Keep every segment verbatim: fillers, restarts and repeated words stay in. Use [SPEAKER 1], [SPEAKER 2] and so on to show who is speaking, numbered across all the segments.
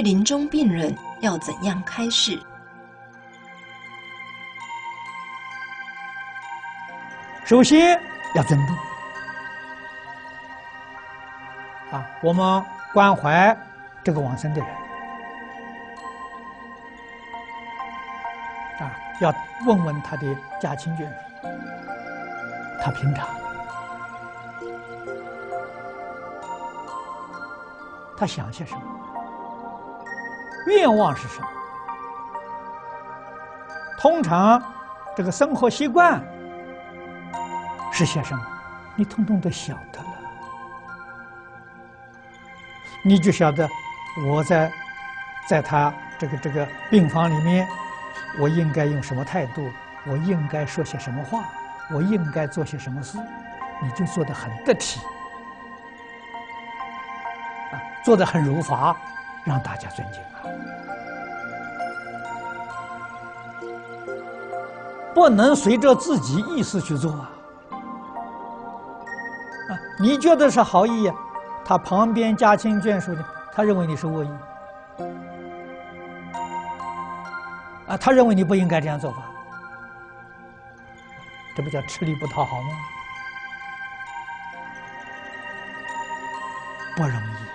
[SPEAKER 1] 临终病人要怎样开示？
[SPEAKER 2] 首先要尊重啊，我们关怀这个往生的人啊，要问问他的家亲眷属，他平常他想些什么，愿望是什么。通常这个生活习惯是些什么，你统统都晓得了。你就晓得我在在他这个这个病房里面，我应该用什么态度，我应该说些什么话，我应该做些什么事，你就做得很得体啊，做得很如法，让大家尊敬啊。不能随着自己意思去做啊！啊，你觉得是好意呀，他旁边家亲眷属呢，他认为你是恶意，啊，他认为你不应该这样做法，这不叫吃力不讨好吗？不容易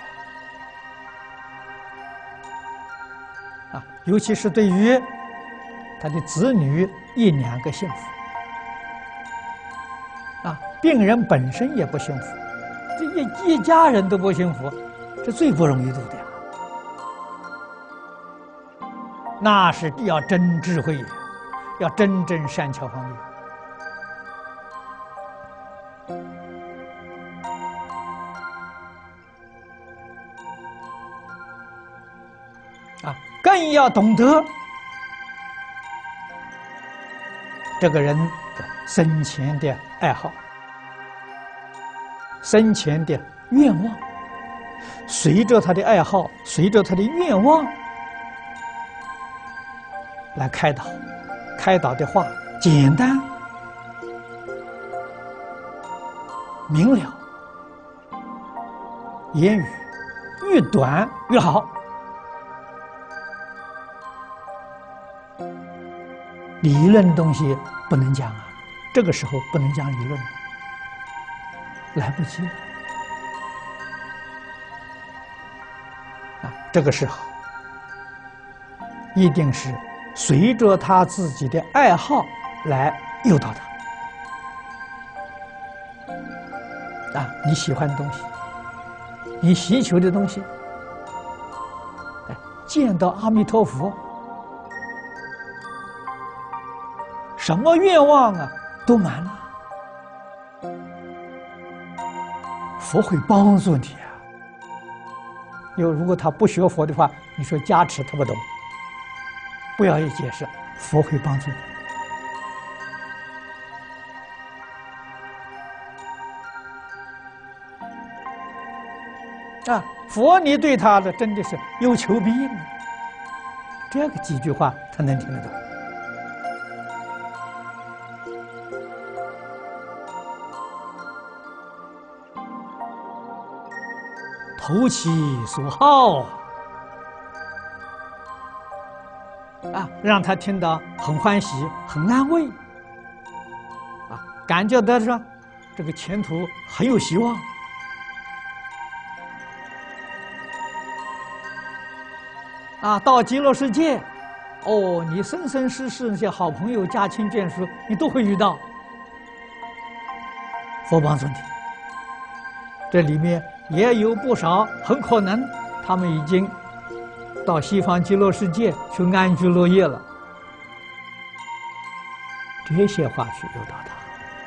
[SPEAKER 2] 啊！啊，尤其是对于他的子女一两个幸福啊，病人本身也不幸福，这一一家人都不幸福，这最不容易度的呀。那是要真智慧，要真正善巧方便啊，更要懂得这个人的生前的爱好、生前的愿望，随着他的爱好，随着他的愿望来开导。开导的话简单明了，言语越短越好。理论东西不能讲啊，这个时候不能讲理论，来不及了啊！这个时候一定是随着他自己的爱好来诱导他啊！你喜欢的东西，你希求的东西，见到阿弥陀佛，什么愿望啊都满了，佛会帮助你啊。因为如果他不学佛的话，你说加持他不懂，不要一解释，佛会帮助你啊。佛你对他的真的是有求必应，这个几句话他能听得懂。投其所好啊，让他听到很欢喜、很安慰啊，感觉到说这个前途很有希望啊。到极乐世界，哦，你生生世世那些好朋友、家亲眷属，你都会遇到，佛帮助你。这里面也有不少，很可能他们已经到西方极乐世界去安居乐业了。这些话去诱导他，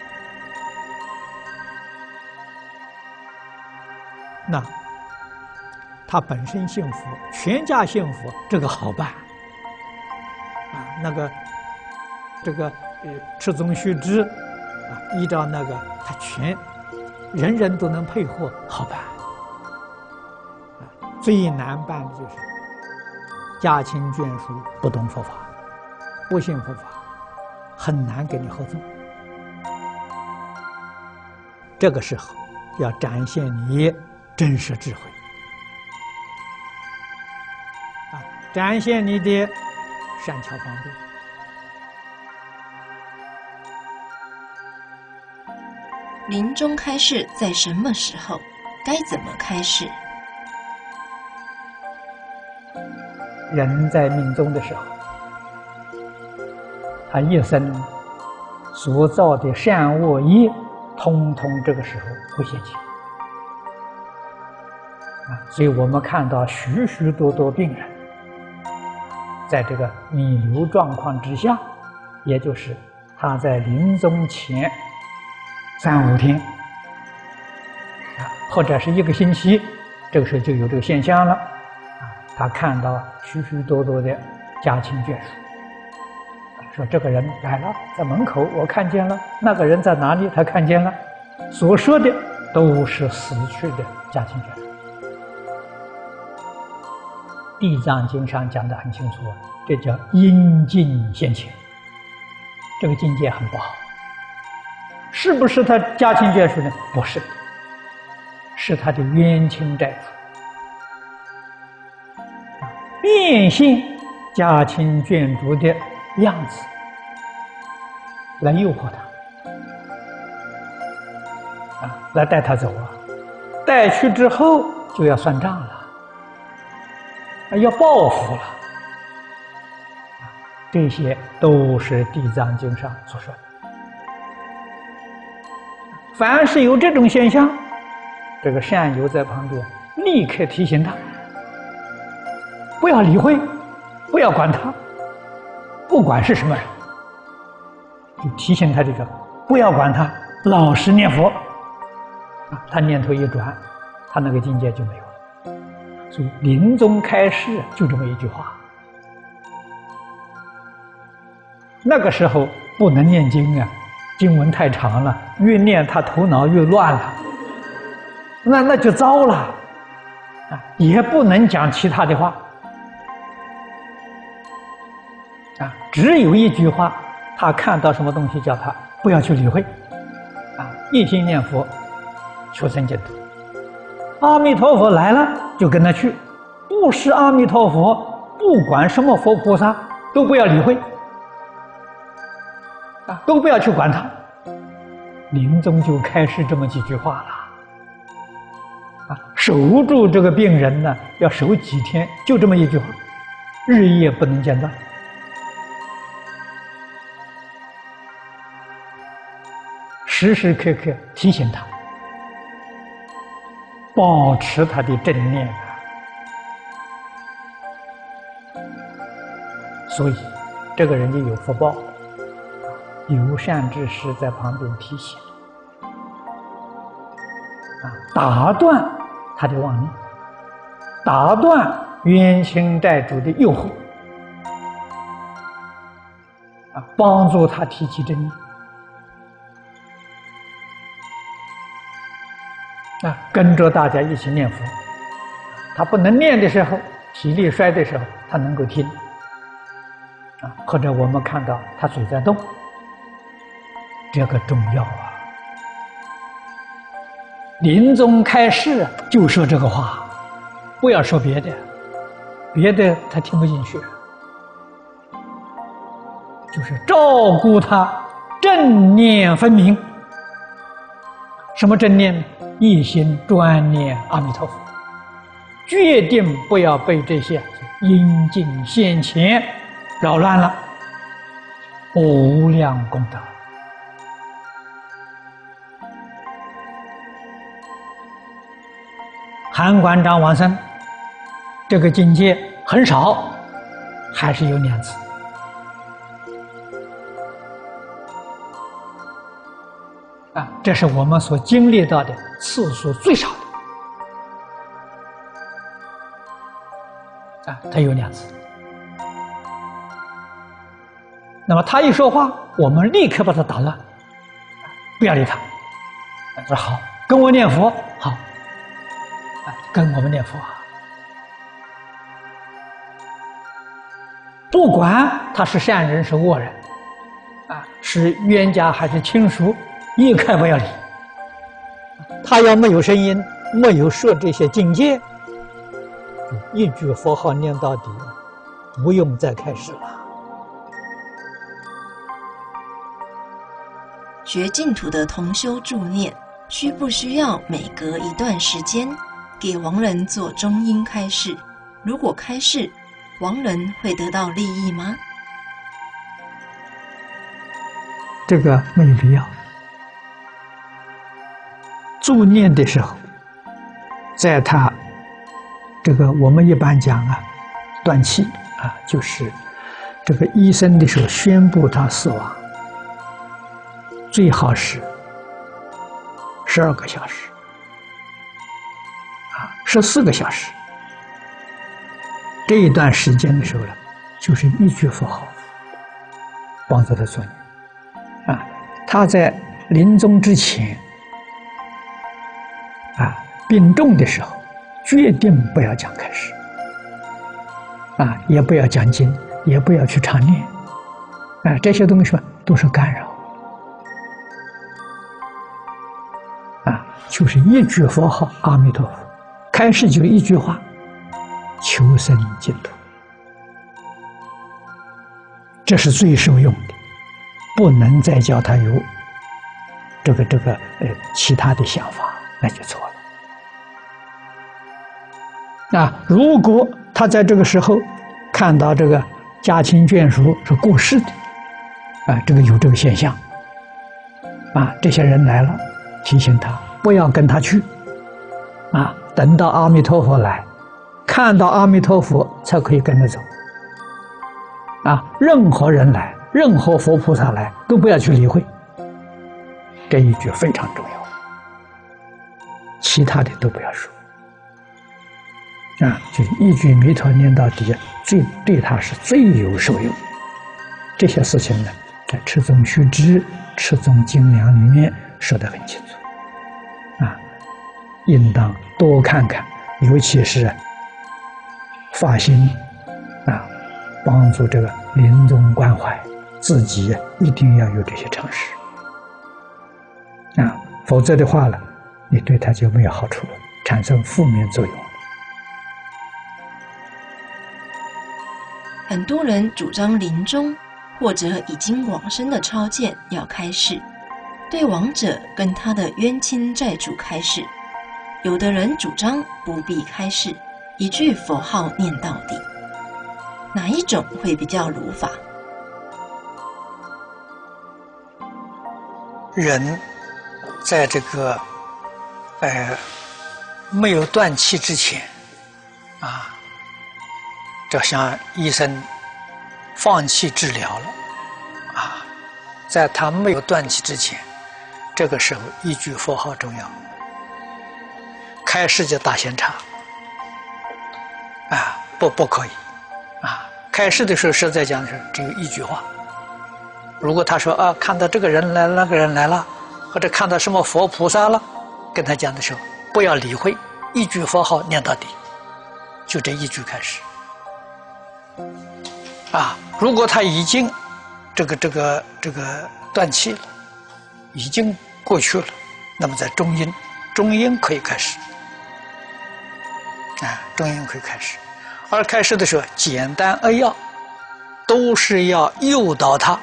[SPEAKER 2] 那他本身幸福，全家幸福，这个好办啊。那个这个呃持宗须知啊，依照那个他全。人人都能配合，好办。最难办的就是家亲眷属不懂佛法，不信佛法，很难跟你合作。这个时候要展现你真实智慧展现你的善巧方便。
[SPEAKER 1] 临终开示在什么时候？该怎么开示？
[SPEAKER 3] 人在命终的时候，他一生所造的善恶业，通通这个时候会现起。啊，所以我们看到许许多多病人，在这个弥留状况之下，也就是他在临终前三五天，啊，或者是一个星期，这个时候就有这个现象了。啊，他看到许许多多的家亲眷属，说这个人来了，在门口我看见了，那个人在哪里他看见了，所说的都是死去的家亲眷属。地藏经上讲得很清楚，这叫阴尽现前，这个境界很不好。是不是他家亲眷属呢？不是，是他的冤亲债主，变现家亲眷属的样子来诱惑他，啊，来带他走啊，带去之后就要算账了。要报复了，这些都是《地藏经》上所说的。凡是有这种现象，这个善友在旁边立刻提醒他，不要理会，不要管他，不管是什么人，就提醒他这个，不要管他，老实念佛。他念头一转，他那个境界就没有了。所以临终开示就这么一句话，那个时候不能念经啊，经文太长了，越念他头脑越乱了，那那就糟了啊！也不能讲其他的话啊，只有一句话，他看到什么东西叫他不要去理会啊，一心念佛，求生净土。阿弥陀佛来了就跟他去，不是阿弥陀佛，不管什么佛菩萨都不要理会啊，都不要去管他。临终就开始这么几句话了啊，守住这个病人呢，要守几天，就这么一句话，日夜不能间断。时时刻刻提醒他，保持他的正念啊，所以这个人就有福报，有善知识在旁边提醒啊，打断他的妄念，打断冤亲债主的诱惑啊，帮助他提起正念啊，跟着大家一起念佛。他不能念的时候，体力衰的时候，他能够听啊，或者我们看到他嘴在动，这个重要啊。临终开示就说这个话，不要说别的，别的他听不进去，就是照顾他正念分明。什么正念呢？一心专念阿弥陀佛，决定不要被这些阴尽现前扰乱了，无量功德。韩馆长往生，这个境界很少，还是有两次。啊，这是我们所经历到的次数最少的。啊，他有两次。那么他一说话，我们立刻把他打乱，不要理他。说好，跟我念佛，好，啊，跟我们念佛啊。不管他是善人是恶人，啊，是冤家还是亲属，一概不要理。他要没有声音，没有说这些境界，一句佛号念到底，
[SPEAKER 2] 不用再开始了。
[SPEAKER 1] 学净土的同修助念，需不需要每隔一段时间给亡人做中阴开示？如果开示，亡人会得到利益吗？
[SPEAKER 2] 这个没有必要。助念的时候，在他这个我们一般讲啊，断气啊，就是这个医生的时候宣布他死亡，最好是十二个小时啊，十四个小时。这一段时间的时候呢，就是一句佛号帮助他做念啊。他在临终之前啊，病重的时候，决定不要讲开示啊，也不要讲经，也不要去常念啊，这些东西都是干扰啊，就是一句佛号阿弥陀佛，开示就一句话，求生净土，这是最受用的，不能再叫他有这个这个呃其他的想法，那就错了。那如果他在这个时候看到这个家亲眷属是过世的，啊，这个有这个现象，啊，这些人来了，提醒他不要跟他去，啊，等到阿弥陀佛来。看到阿弥陀佛才可以跟着走啊！任何人来，任何佛菩萨来，都不要去理会。这一句非常重要，其他的都不要说啊！就一句弥陀念到底，最对他是最有受用。这些事情呢，在《持宗须知》《持宗精良》里面说得很清楚啊，应当多看看，尤其是发心啊，帮助这个临终关怀，自己一定要有这些常识啊，否则的话呢，你对他就没有好处了，产生负面作用。
[SPEAKER 1] 很多人主张临终或者已经往生的超荐要开示，对亡者跟他的冤亲债主开示；有的人主张不必开示，一句佛号念到底，哪一种会比较如法？
[SPEAKER 4] 人在这个呃没有断气之前啊，就像医生放弃治疗了啊，在他没有断气之前，这个时候一句佛号重要，开示就大嫌差。啊，不不可以，啊，开示的时候实在讲的是只有一句话。如果他说啊，看到这个人来，那个人来了，或者看到什么佛菩萨了，跟他讲的时候，不要理会，一句佛号念到底，就这一句开始。啊，如果他已经这个这个这个断气了，已经过去了，那么在中阴，中阴可以开始。啊，中阴可以开始，而开始的时候简单扼要，都是要诱导他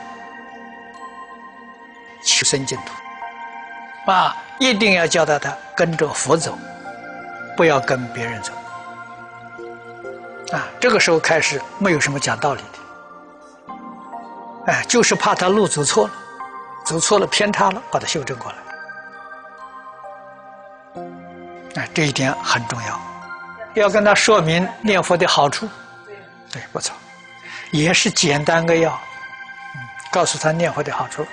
[SPEAKER 4] 求生净土啊，一定要教导他跟着佛走，不要跟别人走啊。这个时候开始没有什么讲道理的，哎，就是怕他路走错了，走错了偏差了，把它修正过来。哎，这一点很重要。要跟他说明念佛的好处，对，不错，也是简单扼要，嗯，告诉他念佛的好处。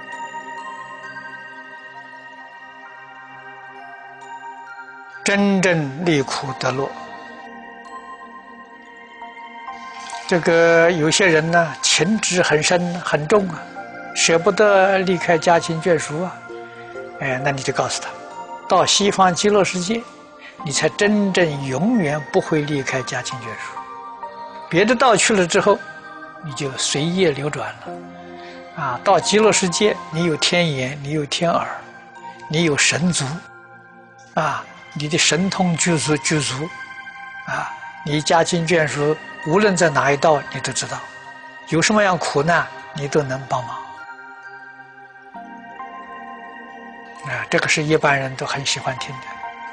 [SPEAKER 4] 真正离苦得乐。这个有些人呢，情执很深很重啊，舍不得离开家亲眷属啊，哎，那你就告诉他，到西方极乐世界。你才真正永远不会离开家亲眷属，别的道去了之后，你就随业流转了，啊，到极乐世界，你有天眼，你有天耳，你有神足，啊，你的神通具足具足，啊， 你家亲眷属无论在哪一道，你都知道，有什么样苦难，你都能帮忙。啊，这个是一般人都很喜欢听的。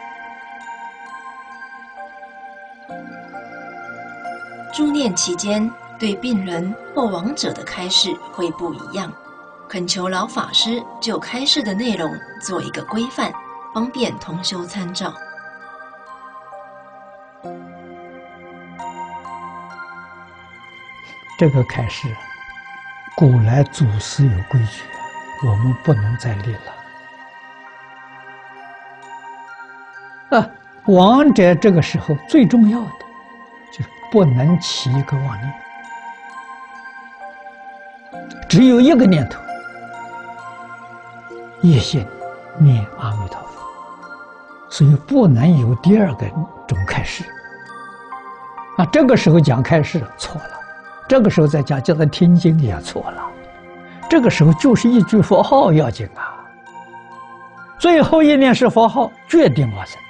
[SPEAKER 1] 助念期间，对病人或亡者的开示会不一样，恳求老法师就开示的内容做一个规范，方便同修参照。
[SPEAKER 3] 这个开示，古来祖师有规矩，我们不能再立了。啊，亡者这个时候最重要的就是不能起一个妄念，只有一个念头，一心念阿弥陀佛，所以不能有第二个种开示。啊，这个时候讲开示错了，这个时候再讲叫他听经也错了，这个时候就是一句佛号要紧啊，最后一念是佛号，决定往生。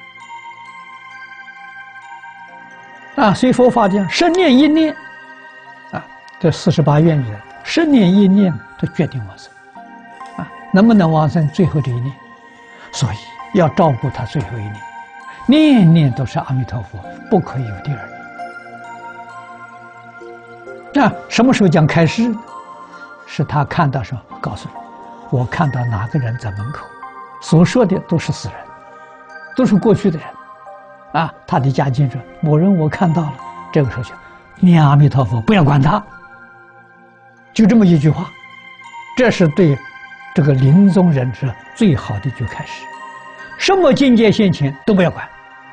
[SPEAKER 3] 啊，所以佛法讲生念一念，啊，这四十八愿里的生念一念，它决定往生。啊，能不能往生最后这一念？所以要照顾他最后一念，念念都是阿弥陀佛，不可以有第二念。那什么时候讲开示？是他看到什么？告诉你，我看到哪个人在门口，所说的都是死人，都是过去的人。啊，他的家境说某人我看到了，这个时候就念阿弥陀佛，不要管他，就这么一句话，这是对这个临终人是最好的一句开始。什么境界现前都不要管。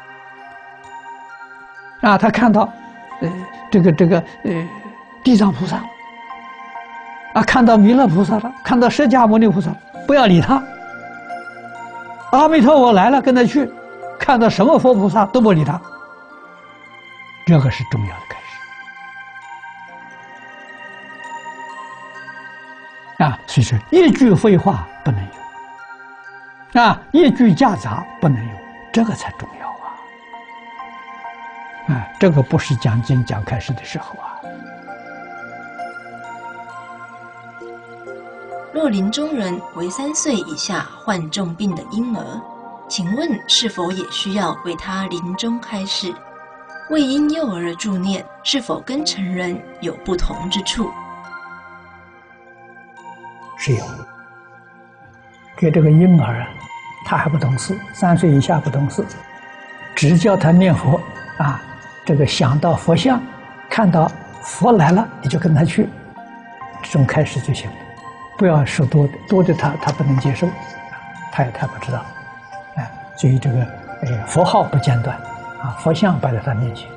[SPEAKER 3] 啊，他看到，呃，这个这个呃，地藏菩萨了，啊，看到弥勒菩萨了，看到释迦牟尼菩萨了，不要理他。阿弥陀佛来了，跟他去。看到什么佛菩萨都不理他，这个是重要的开始啊！所以说一句废话不能有，啊，一句夹杂不能有，这个才重要啊！啊，这个不是讲经讲开示的时候啊。
[SPEAKER 1] 若临终人为三岁以下患重病的婴儿，请问是否也需要为他临终开示？为婴幼儿助念是否跟成人有不同之处？
[SPEAKER 3] 是有。给这个婴儿啊，他还不懂事，三岁以下不懂事，只叫他念佛啊，这个想到佛像，看到佛来了，你就跟他去，这种开示就行了。不要说多的，多的他他不能接受，他也他不知道。哎，所以这个呃佛号不间断啊，佛像摆在他面前。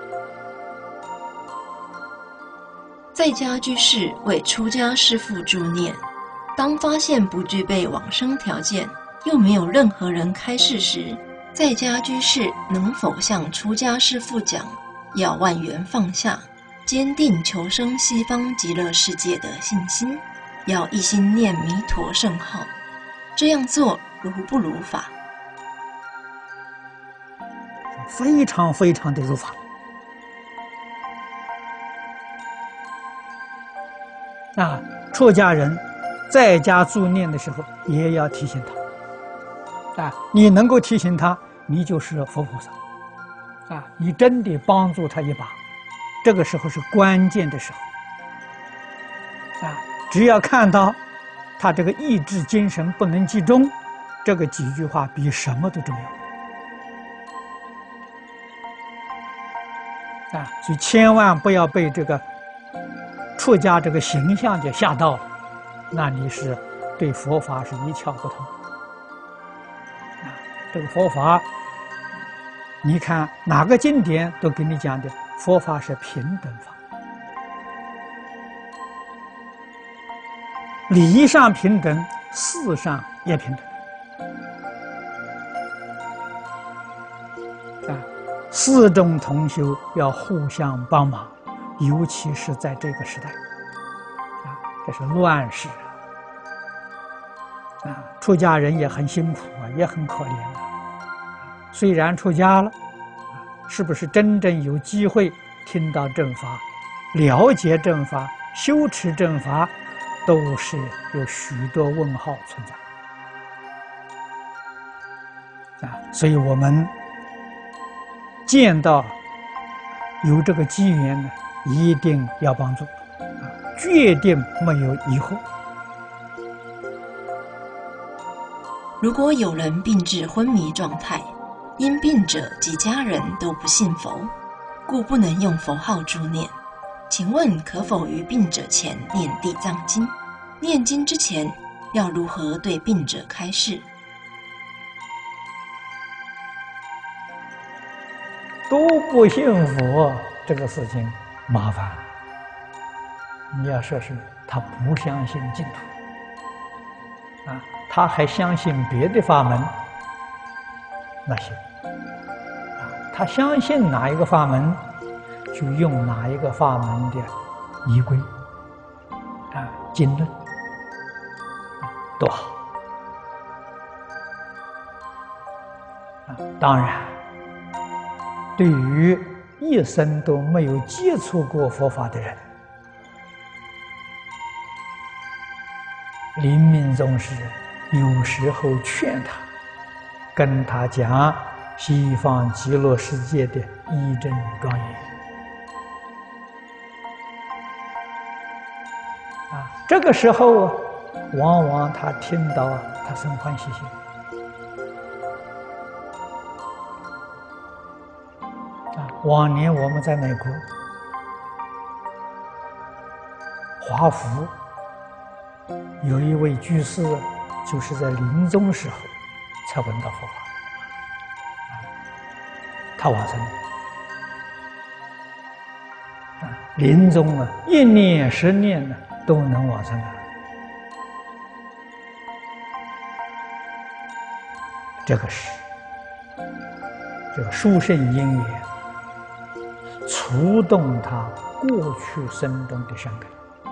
[SPEAKER 1] 在家居士为出家师父助念，当发现不具备往生条件，又没有任何人开示时，在家居士能否向出家师父讲，要万缘放下，坚定求生西方极乐世界的信心，要一心念弥陀圣号，这样做如不如法？
[SPEAKER 2] 非常非常的如法。啊，出家人在家助念的时候，也要提醒他。啊，你能够提醒他，你就是佛菩萨。啊，你真的帮助他一把，这个时候是关键的时候。啊，只要看到他这个意志精神不能集中，这个几句话比什么都重要。啊，所以千万不要被这个出家这个形象就吓到了，那你是对佛法是一窍不通。啊，这个佛法，你看哪个经典都给你讲的，佛法是平等法，理上平等，事上也平等。啊，四众同修要互相帮忙，尤其是在这个时代，啊，这是乱世啊，啊，出家人也很辛苦啊，也很可怜啊。虽然出家了，啊， 是不是真正有机会听到正法、了解正法、修持正法，都是有许多问号存在啊！所以我们见到有这个机缘呢，一定要帮助啊，决定没有以后。
[SPEAKER 1] 如果有人病至昏迷状态，因病者及家人都不信佛，故不能用佛号助念，请问可否于病者前念地藏经？念经之前要如何对病者开示？
[SPEAKER 2] 都不信佛，这个事情麻烦。你要说是他不相信净土啊，他还相信别的法门，那行啊，他相信哪一个法门，就用哪一个法门的仪规啊、经论多好啊！当然，对于一生都没有接触过佛法的人，临命终时，有时候劝他，跟他讲西方极乐世界的义正庄严啊，这个时候啊，往往他听到啊，他生欢喜心。啊，往年我们在美国华府有一位居士，就是在临终时候才闻到佛法，他往生了。啊，临终啊，一念十念呢都能往生啊。这个是这个殊胜因缘触动他过去生中的善根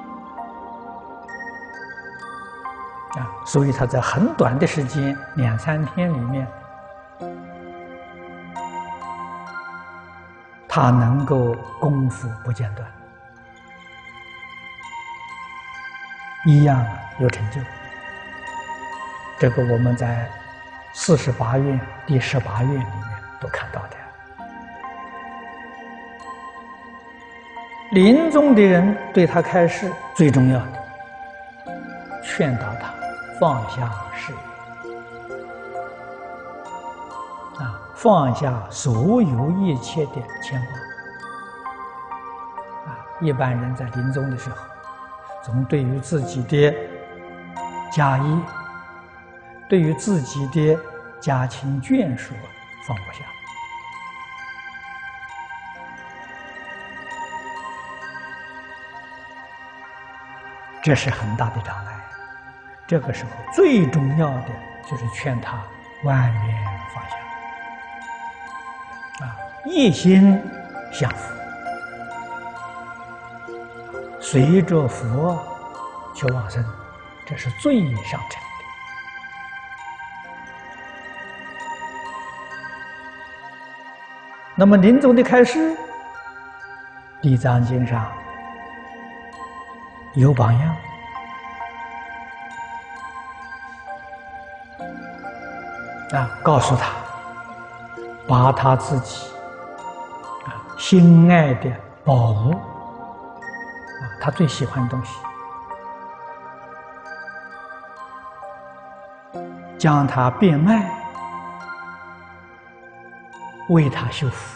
[SPEAKER 2] 啊，所以他在很短的时间，两三天里面，他能够功夫不间断，一样有成就。这个我们在四十八愿第十八愿里面都看到的。临终的人对他开示，最重要的劝导他放下事业啊，放下所有一切的牵挂啊。一般人在临终的时候，总对于自己的家业，对于自己的家亲眷属放不下。这是很大的障碍。这个时候最重要的就是劝他万缘放下，啊，一心向佛，随着佛去往生，这是最上乘的。那么临终的开示，《地藏经》上有榜样啊，告诉他，把他自己啊心爱的宝物啊，他最喜欢的东西，将它变卖，为他修福。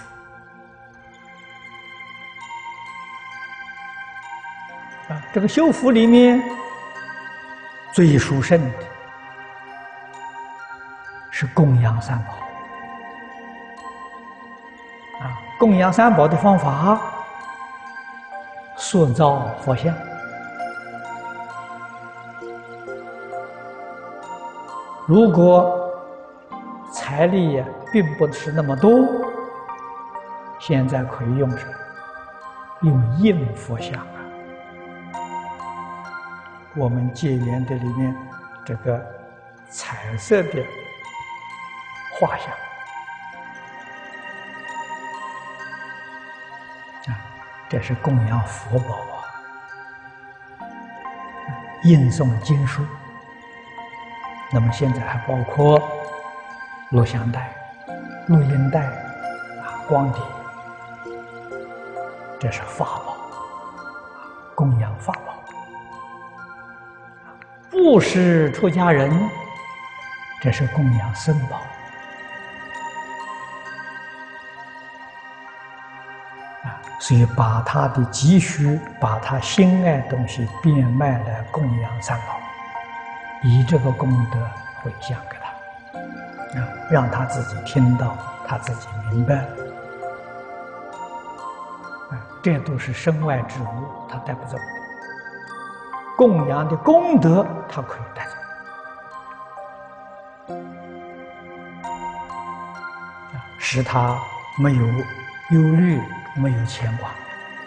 [SPEAKER 2] 啊，这个修福里面最殊胜的是供养三宝。啊，供养三宝的方法，塑造佛像。如果财力也并不是那么多，现在可以用什么？用印佛像啊。我们戒缘的里面，这个彩色的画像，
[SPEAKER 3] 这是供养佛宝啊，印诵经书。那么现在还包括录像带、录音带啊、光碟，这是法宝，供养法宝。布施出家人，这是供养僧宝。啊，所以把他的积蓄，把他心爱的东西变卖来供养三宝，以这个功德回向给他，啊，让他自己听到，他自己明白。啊，这都是身外之物，他带不走。供养的功德，他可以带走。使他没有忧虑，没有牵挂。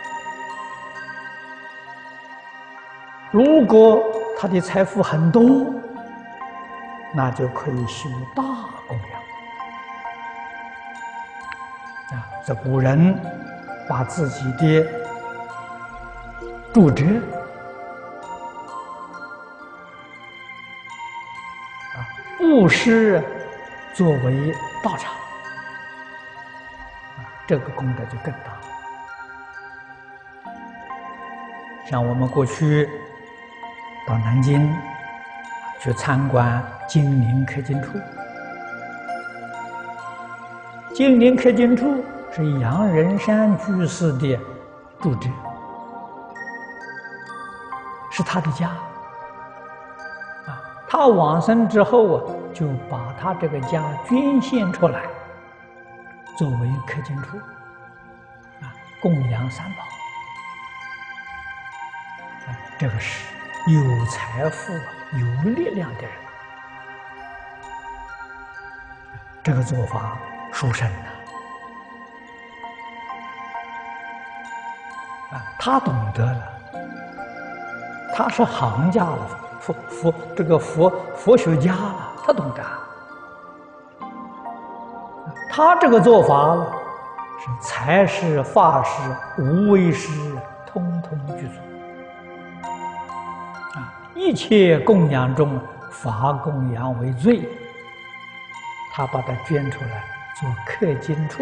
[SPEAKER 3] 如果他的财富很多，那就可以修大供养。啊，这古人把自己的住宅啊布施作为道场。这个功德就更大。像我们过去到南京去参观金陵刻经处，金陵刻经处是杨仁山居士的住址，是他的家。啊，他往生之后啊，就把他这个家捐献出来，作为刻经处，啊，供养三宝，啊，这个是有财富、有力量的人，这个做法殊胜呐！啊，他懂得了，他是行家了，佛佛这个佛佛学家了，他懂得。他这个做法是财施、法施、无为施，通通具足。啊，一切供养中，法供养为最。他把它捐出来做刻经处。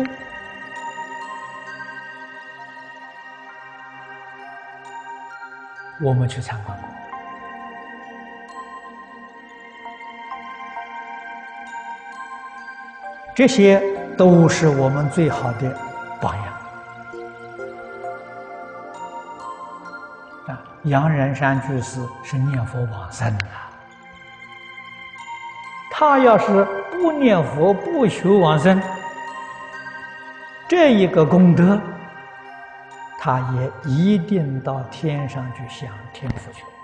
[SPEAKER 3] 我们去参观过。这些都是我们最好的榜样。啊，杨仁山居士是念佛往生啊，他要是不念佛不求往生，这一个功德，他也一定到天上去享天福去。